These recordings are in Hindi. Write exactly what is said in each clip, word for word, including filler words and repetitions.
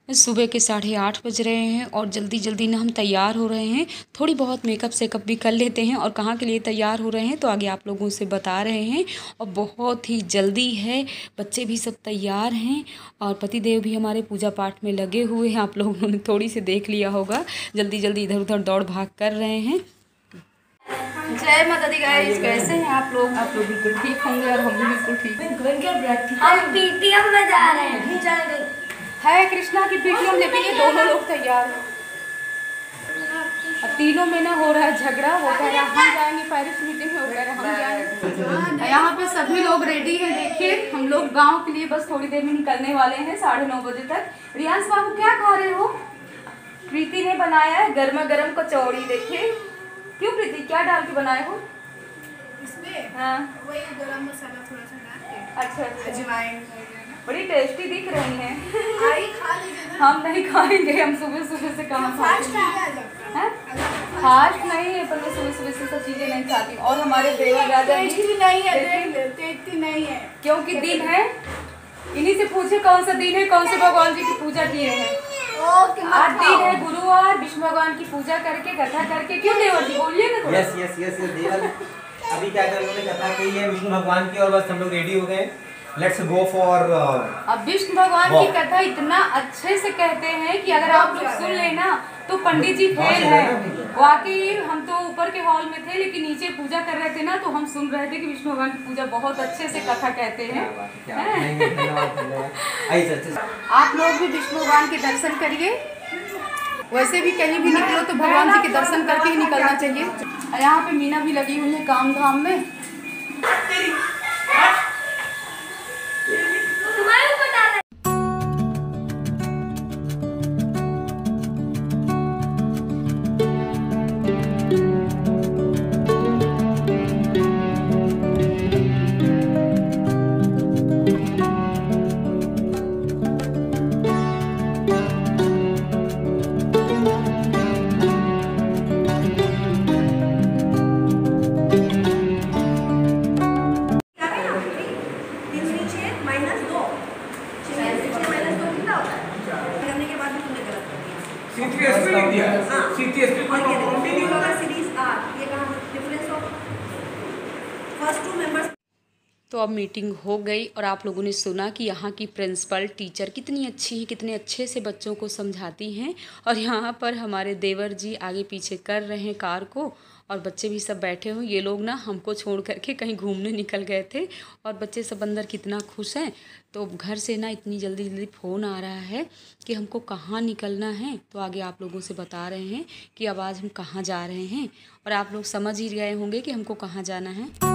सुबह के साढ़े आठ बज रहे हैं और जल्दी जल्दी ना हम तैयार हो रहे हैं। थोड़ी बहुत मेकअप सेकअप भी कर लेते हैं और कहाँ के लिए तैयार हो रहे हैं तो आगे आप लोगों से बता रहे हैं। और बहुत ही जल्दी है, बच्चे भी सब तैयार हैं और पतिदेव भी हमारे पूजा पाठ में लगे हुए हैं। आप लोगों ने थोड़ी से देख लिया होगा, जल्दी जल्दी इधर उधर दौड़ भाग कर रहे हैं। जय माता दी गाइस, कैसे हैं आप लोग? आप लोग बिल्कुल ठीक होंगे और हम भी बिल्कुल ठीक हैं। हम पीटीएम में जा रहे हैं। है कृष्णा की पीटीएम लेके ये दोनों लोग तैयार हैं। और तीनों में ना हो रहा है झगड़ा। वो कह रहा हम जाएंगे पेरिस मीटिंग में, वो कह रहा हम जाएंगे। यहाँ पे सभी लोग रेडी हैं। देखिए हम लोग गांव के लिए बस थोड़ी देर में निकलने वाले हैं, साढ़े नौ बजे तक। रियांश बाबू क्या खा रहे हो? प्रीति ने बनाया है गर्मा गर्म कचौड़ी। देखिए क्यों प्रीति, क्या डाल के बनाए हो इसमें? हाँ वही गरम मसाला थोड़ा सा डाल के। अच्छा अच्छा, अजवाइन बड़ी टेस्टी दिख रही हैं। आई खा लीजिए ना। हम नहीं खाएंगे, हम सुबह सुबह से कहाँ फास्ट खाएंगे। है फास्ट नहीं है, पर मैं सुबह सुबह से सब चीजें नहीं खाती। और हमारे देवर राजा टेस्टी नहीं है, टेस्टी नहीं है क्योंकि दिन है। इन्हीं से पूछे कौन सा दिन है, कौन से भगवान जी की पूजा किए हैं। आज दिन है गुरुवार, विष्णु भगवान की पूजा करके कथा करके। क्यों देवर जी बोलिए ना थोड़ा। यस यस यस देवर अभी क्या कर रहे हैं, कथा कही है विष्णु भगवान की और बस हम लोग रेडी हो गए। Let's go for. अब विष्णु भगवान की कथा इतना अच्छे से कहते हैं कि अगर आप लोग सुन लेना तो पंडित जी फेल है। वाकई हम तो ऊपर के हॉल में थे, लेकिन नीचे पूजा कर रहे थे ना, तो हम सुन रहे थे कि विष्णु भगवान की पूजा बहुत अच्छे से कथा कहते हैं। आप लोग भी विष्णु भगवान के दर्शन करिए। वैसे भी कहीं भी निकलो तो भगवान जी के दर्शन करके ही निकलना चाहिए। यहाँ पे मीना भी लगी हुई है काम धाम में। तो अब मीटिंग हो गई और आप लोगों ने सुना कि यहाँ की प्रिंसिपल टीचर कितनी अच्छी हैं, कितने अच्छे से बच्चों को समझाती हैं। और यहाँ पर हमारे देवर जी आगे पीछे कर रहे हैं कार को और बच्चे भी सब बैठे हुए। ये लोग ना हमको छोड़ करके कहीं घूमने निकल गए थे और बच्चे सब अंदर कितना खुश हैं। तो घर से ना इतनी जल्दी जल्दी फ़ोन आ रहा है कि हमको कहाँ निकलना है। तो आगे आप लोगों से बता रहे हैं कि अब आज हम कहाँ जा रहे हैं और आप लोग समझ ही गए होंगे कि हमको कहाँ जाना है।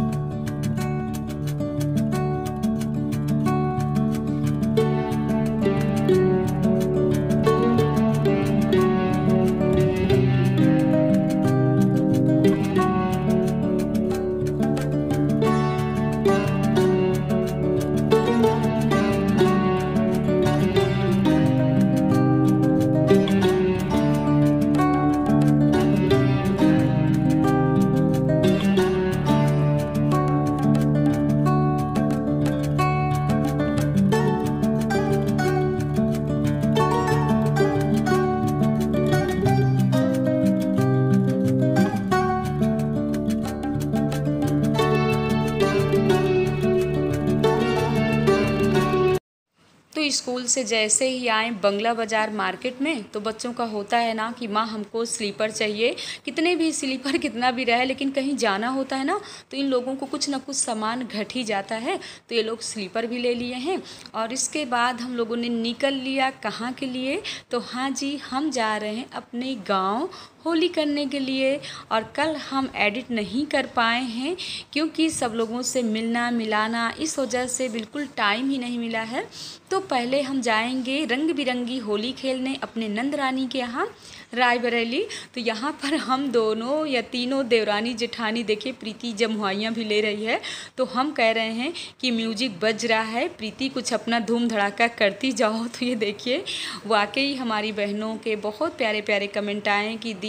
तो स्कूल से जैसे ही आए बंगला बाज़ार मार्केट में, तो बच्चों का होता है ना कि माँ हमको स्लीपर चाहिए। कितने भी स्लीपर कितना भी रहे, लेकिन कहीं जाना होता है ना तो इन लोगों को कुछ ना कुछ सामान घट ही जाता है। तो ये लोग स्लीपर भी ले लिए हैं और इसके बाद हम लोगों ने निकल लिया कहाँ के लिए। तो हाँ जी, हम जा रहे हैं अपने गाँव होली करने के लिए। और कल हम एडिट नहीं कर पाए हैं क्योंकि सब लोगों से मिलना मिलाना, इस वजह से बिल्कुल टाइम ही नहीं मिला है। तो पहले हम जाएंगे रंग बिरंगी होली खेलने अपने नंद रानी के यहाँ रायबरेली। तो यहाँ पर हम दोनों या तीनों देवरानी जेठानी, देखिए प्रीति जमुआइयाँ भी ले रही है। तो हम कह रहे हैं कि म्यूजिक बज रहा है, प्रीति कुछ अपना धूम धड़ाका करती जाओ। तो ये देखिए वाकई हमारी बहनों के बहुत प्यारे प्यारे कमेंट आए कि दी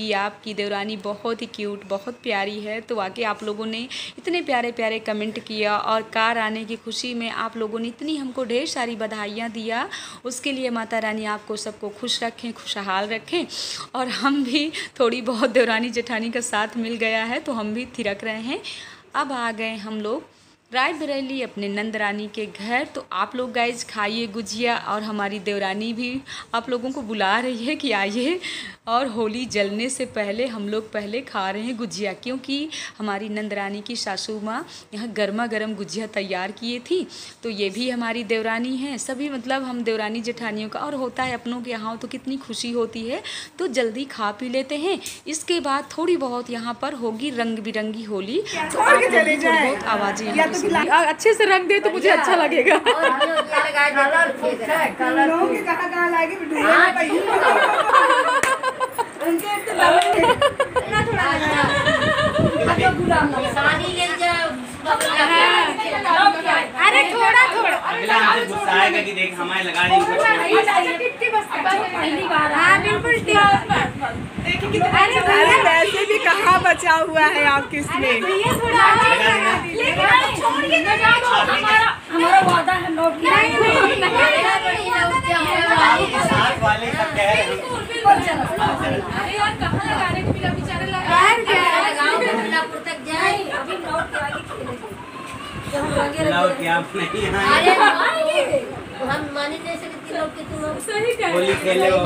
दीदी आपकी देवरानी बहुत ही क्यूट, बहुत प्यारी है। तो वाकई आप लोगों ने इतने प्यारे प्यारे कमेंट किया और कार आने की खुशी में आप लोगों ने इतनी हमको ढेर सारी बधाइयाँ दिया, उसके लिए माता रानी आपको सबको खुश रखें, खुशहाल रखें। और हम भी थोड़ी बहुत देवरानी जेठानी का साथ मिल गया है तो हम भी थिरक रहे हैं। अब आ गए हम लोग रायबरेली अपने नंद रानी के घर। तो आप लोग गाइज खाइए गुजिया, और हमारी देवरानी भी आप लोगों को बुला रही है कि आइए, और होली जलने से पहले हम लोग पहले खा रहे हैं गुजिया, क्योंकि हमारी नंद रानी की सासू माँ यहाँ गर्मा गर्म गुजिया तैयार किए थी। तो ये भी हमारी देवरानी है, सभी मतलब हम देवरानी जेठानियों का, और होता है अपनों के यहाँ तो कितनी खुशी होती है। तो जल्दी खा पी लेते हैं, इसके बाद थोड़ी बहुत यहाँ पर होगी रंग बिरंगी होली। तो आप लोग थोड़ी बहुत आवाज़ें यहाँ पर सुनिए। अच्छे से रंग दे तो मुझे अच्छा लगेगा। अरे थोड़ा थोड़ा अगला हमसे गुस्सा आएगा कि देख हमारे लगा रही पहली बार। हाँ बिल्कुल। अरे वैसे भी कहाँ बचा हुआ है आपके इसमें। हमारा वादा है नोट साथ वाले सब कह रहे हैं अरे यार कहाँ लगाने को बिना बेचारे हम मानी नहीं सकते लोग कि तुम सही कह होली खेले हो।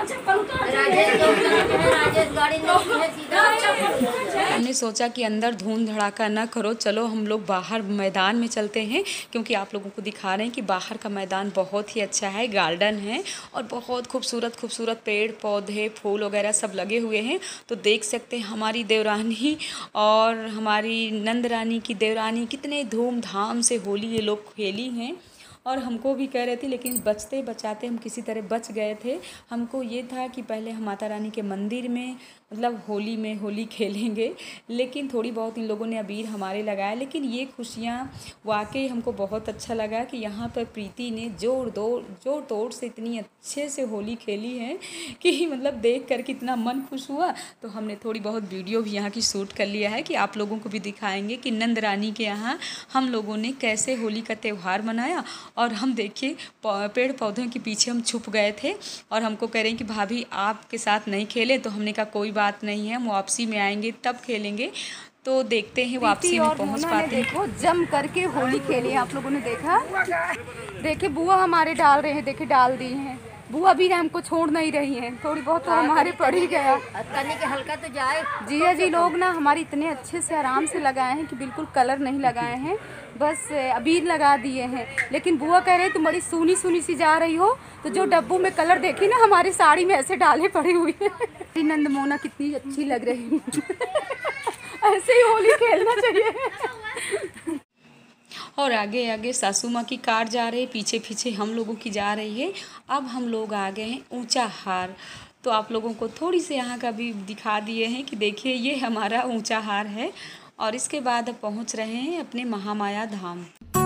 हमने सोचा कि अंदर धूम धड़ाका ना करो, चलो हम लोग बाहर मैदान में चलते हैं, क्योंकि आप लोगों को दिखा रहे हैं कि बाहर का मैदान बहुत ही अच्छा है, गार्डन है और बहुत खूबसूरत खूबसूरत पेड़ पौधे फूल वगैरह सब लगे हुए हैं। तो देख सकते हैं हमारी देवरानी और हमारी नंद रानी की देवरानी कितने धूमधाम से होली ये लोग खेली हैं। और हमको भी कह रहे थे, लेकिन बचते बचाते हम किसी तरह बच गए थे। हमको ये था कि पहले हम माता रानी के मंदिर में मतलब होली में होली खेलेंगे, लेकिन थोड़ी बहुत इन लोगों ने अबीर हमारे लगाया। लेकिन ये खुशियाँ वाकई हमको बहुत अच्छा लगा कि यहाँ पर प्रीति ने जोर दो जोर तोड़ से इतनी अच्छे से होली खेली है कि मतलब देख कर कितना मन खुश हुआ। तो हमने थोड़ी बहुत वीडियो भी यहाँ की शूट कर लिया है कि आप लोगों को भी दिखाएंगे कि नंद रानी के यहाँ हम लोगों ने कैसे होली का त्यौहार मनाया। और हम देखिए पेड़ पौधों के पीछे हम छुप गए थे, और हमको कह रहे हैं कि भाभी आपके साथ नहीं खेले। तो हमने कहा कोई बात नहीं है, हम वापसी में आएंगे तब खेलेंगे। तो देखते हैं वापसी में पहुंच पाते हैं। देखो जम करके होली खेली आप लोगों ने देखा। देखिए बुआ हमारे डाल रहे हैं, देखिए डाल दी हैं। बुआ भी हमको छोड़ नहीं रही हैं, थोड़ी बहुत तो हमारे पड़ ही गया करने के हल्का तो जाए। जिया जी लोग ना हमारे इतने अच्छे से आराम से लगाए हैं कि बिल्कुल कलर नहीं लगाए हैं, बस अबीर लगा दिए हैं। लेकिन बुआ कह रहे तुम बड़ी सूनी सूनी सी जा रही हो, तो जो डब्बू में कलर देखी ना हमारी साड़ी में ऐसे डाले पड़ी हुई है। नंद मोना कितनी अच्छी लग रही ऐसे ही होली खेलना चाहिए। और आगे आगे सासू माँ की कार जा रही है, पीछे पीछे हम लोगों की जा रही है। अब हम लोग आ गए हैं ऊंचा हार। तो आप लोगों को थोड़ी सी यहाँ का भी दिखा दिए हैं कि देखिए ये हमारा ऊंचा हार है। और इसके बाद अब पहुँच रहे हैं अपने महामाया धाम।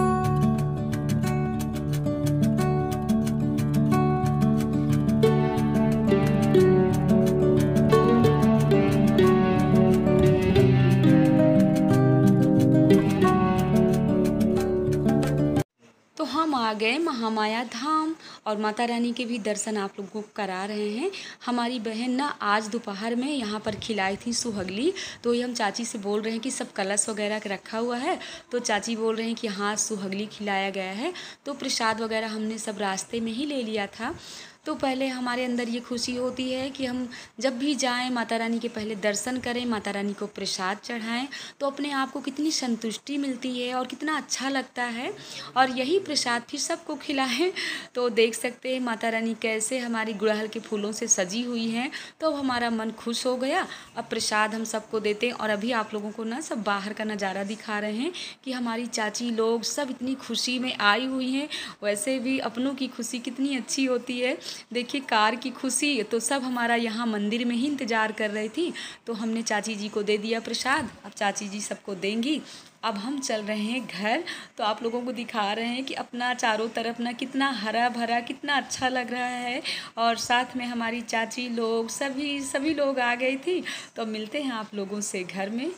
तो हम आ गए महामाया धाम और माता रानी के भी दर्शन आप लोगों को करा रहे हैं। हमारी बहन ना आज दोपहर में यहाँ पर खिलाई थी सुहगली। तो ये हम चाची से बोल रहे हैं कि सब कलश वगैरह रखा हुआ है। तो चाची बोल रहे हैं कि हाँ सुहगली खिलाया गया है। तो प्रसाद वगैरह हमने सब रास्ते में ही ले लिया था। तो पहले हमारे अंदर ये खुशी होती है कि हम जब भी जाएं माता रानी के पहले दर्शन करें, माता रानी को प्रसाद चढ़ाएं, तो अपने आप को कितनी संतुष्टि मिलती है और कितना अच्छा लगता है। और यही प्रसाद फिर सबको खिलाएं। तो देख सकते हैं माता रानी कैसे हमारी गुड़हल के फूलों से सजी हुई हैं। तो हमारा मन खुश हो गया। अब प्रसाद हम सबको देते हैं। और अभी आप लोगों को ना सब बाहर का नज़ारा दिखा रहे हैं कि हमारी चाची लोग सब इतनी खुशी में आई हुई हैं। वैसे भी अपनों की खुशी कितनी अच्छी होती है। देखिए कार की खुशी, तो सब हमारा यहाँ मंदिर में ही इंतज़ार कर रही थी। तो हमने चाची जी को दे दिया प्रसाद, अब चाची जी सबको देंगी। अब हम चल रहे हैं घर। तो आप लोगों को दिखा रहे हैं कि अपना चारों तरफ ना कितना हरा भरा, कितना अच्छा लग रहा है। और साथ में हमारी चाची लोग सभी सभी लोग आ गई थी। तो मिलते हैं आप लोगों से घर में।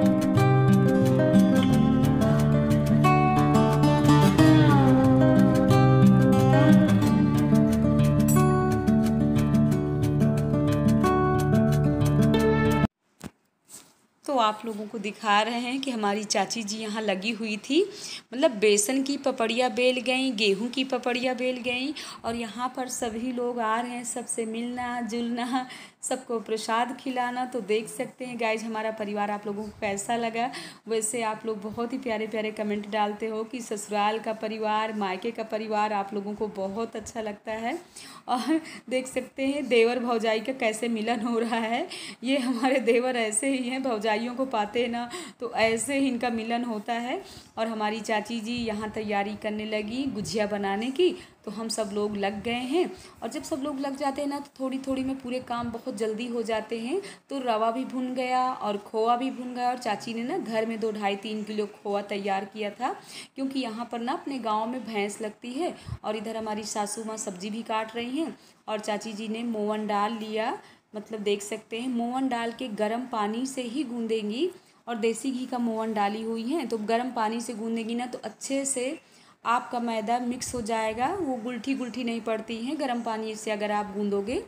तो आप लोगों को दिखा रहे हैं कि हमारी चाची जी यहाँ लगी हुई थी, मतलब बेसन की पपड़ियाँ बेल गईं, गेहूं की पपड़ियाँ बेल गईं। और यहाँ पर सभी लोग आ रहे हैं, सबसे मिलना जुलना, सबको प्रसाद खिलाना। तो देख सकते हैं गाइज हमारा परिवार आप लोगों को कैसा लगा। वैसे आप लोग बहुत ही प्यारे प्यारे कमेंट डालते हो कि ससुराल का परिवार, मायके का परिवार आप लोगों को बहुत अच्छा लगता है। और देख सकते हैं देवर भौजाई का कैसे मिलन हो रहा है। ये हमारे देवर ऐसे ही हैं, भौजाइयों को पाते हैं ना तो ऐसे ही इनका मिलन होता है। और हमारी चाची जी यहाँ तैयारी करने लगी गुजिया बनाने की। तो हम सब लोग लग गए हैं। और जब सब लोग लग जाते हैं ना तो थोड़ी थोड़ी में पूरे काम बहुत जल्दी हो जाते हैं। तो रवा भी भुन गया और खोआ भी भुन गया। और चाची ने ना घर में दो ढाई तीन किलो खोआ तैयार किया था, क्योंकि यहाँ पर ना अपने गांव में भैंस लगती है। और इधर हमारी सासू माँ सब्जी भी काट रही हैं। और चाची जी ने मोवन डाल लिया, मतलब देख सकते हैं मोवन डाल के गर्म पानी से ही गूँधेंगी। और देसी घी का मोवन डाली हुई है, तो गर्म पानी से गूँधेंगी ना तो अच्छे से आपका मैदा मिक्स हो जाएगा। वो गुलठी गुलठी नहीं पड़ती हैं गर्म पानी से अगर आप गूँधोगे।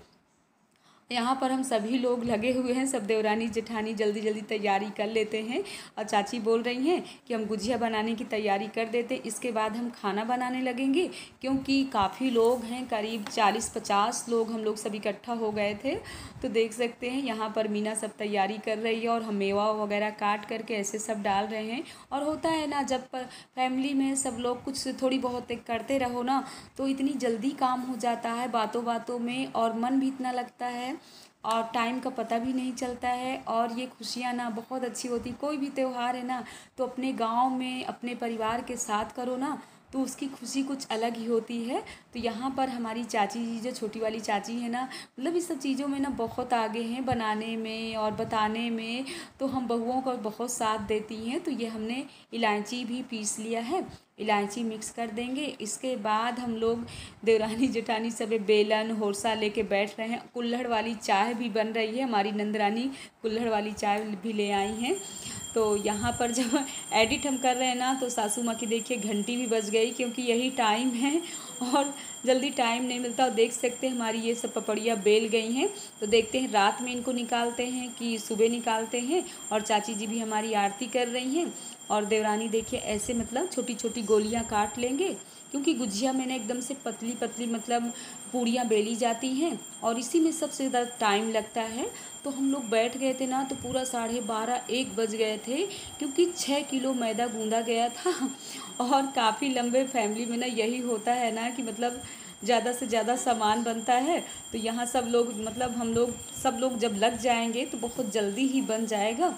यहाँ पर हम सभी लोग लगे हुए हैं, सब देवरानी जेठानी जल्दी जल्दी तैयारी कर लेते हैं। और चाची बोल रही हैं कि हम गुजिया बनाने की तैयारी कर देते, इसके बाद हम खाना बनाने लगेंगे। क्योंकि काफ़ी लोग हैं, करीब चालीस पचास लोग हम लोग सब इकट्ठा हो गए थे। तो देख सकते हैं यहाँ पर मीना सब तैयारी कर रही है और हम मेवा वगैरह काट करके ऐसे सब डाल रहे हैं। और होता है ना जब फैमिली में सब लोग कुछ थोड़ी बहुत करते रहो ना तो इतनी जल्दी काम हो जाता है बातों बातों में, और मन भी इतना लगता है और टाइम का पता भी नहीं चलता है। और ये खुशियाँ ना बहुत अच्छी होती। कोई भी त्यौहार है ना तो अपने गांव में अपने परिवार के साथ करो ना तो उसकी खुशी कुछ अलग ही होती है। तो यहाँ पर हमारी चाची जी जो छोटी वाली चाची है ना, मतलब इस सब चीज़ों में ना बहुत आगे हैं बनाने में और बताने में। तो हम बहुओं का बहुत साथ देती हैं। तो ये हमने इलायची भी पीस लिया है, इलायची मिक्स कर देंगे। इसके बाद हम लोग देवरानी जेठानी सब बेलन होरसा लेके बैठ रहे हैं। कुल्हड़ वाली चाय भी बन रही है, हमारी नंदरानी कुल्हड़ वाली चाय भी ले आई हैं। तो यहाँ पर जब एडिट हम कर रहे हैं ना तो सासू माँ की देखिए घंटी भी बज गई, क्योंकि यही टाइम है और जल्दी टाइम नहीं मिलता। और देख सकते हैं हमारी ये सब पपड़ियाँ बेल गई हैं। तो देखते हैं रात में इनको निकालते हैं कि सुबह निकालते हैं। और चाची जी भी हमारी आरती कर रही हैं। और देवरानी देखिए ऐसे मतलब छोटी छोटी गोलियां काट लेंगे, क्योंकि गुजिया में ना एकदम से पतली पतली मतलब पूड़ियाँ बेली जाती हैं और इसी में सबसे ज़्यादा टाइम लगता है। तो हम लोग बैठ गए थे ना तो पूरा साढ़े बारह एक बज गए थे, क्योंकि छः किलो मैदा गूँधा गया था। और काफ़ी लंबे फैमिली में ना यही होता है ना कि मतलब ज़्यादा से ज़्यादा सामान बनता है। तो यहाँ सब लोग मतलब हम लोग सब लोग जब लग जाएंगे तो बहुत जल्दी ही बन जाएगा।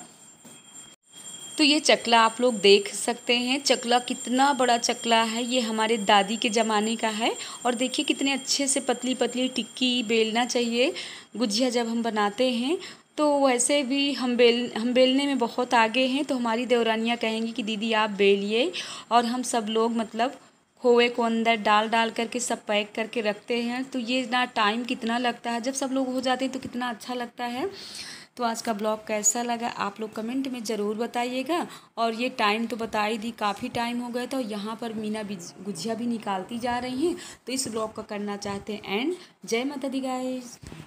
तो ये चकला आप लोग देख सकते हैं, चकला कितना बड़ा चकला है। ये हमारे दादी के ज़माने का है। और देखिए कितने अच्छे से पतली पतली टिक्की बेलना चाहिए गुजिया जब हम बनाते हैं। तो वैसे भी हम बेल हम बेलने में बहुत आगे हैं। तो हमारी देवरानियाँ कहेंगी कि दीदी आप बेलिए, और हम सब लोग मतलब खोए को अंदर डाल डाल करके सब पैक करके रखते हैं। तो ये ना टाइम कितना लगता है, जब सब लोग हो जाते हैं तो कितना अच्छा लगता है। तो आज का ब्लॉग कैसा लगा आप लोग कमेंट में ज़रूर बताइएगा। और ये टाइम तो बता ही दी, काफ़ी टाइम हो गया था। और यहाँ पर मीना भी गुजिया भी निकालती जा रही हैं। तो इस ब्लॉग का करना चाहते हैं एंड। जय माता दी गाइस।